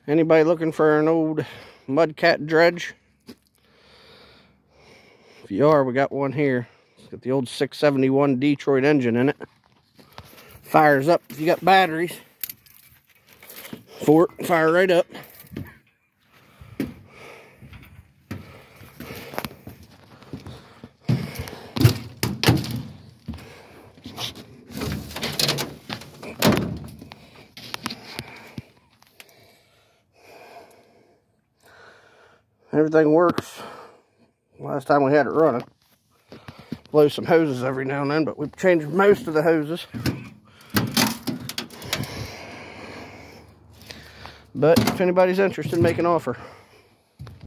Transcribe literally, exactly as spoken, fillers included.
Anybody looking for an old Mudcat Dredge? If you are, we got one here. It's got the old six seventy-one Detroit engine in it. Fires up if you got batteries for it. Fire right up. Everything works. Last time we had it running. Blow some hoses every now and then, but we've changed most of the hoses. But if anybody's interested, make an offer.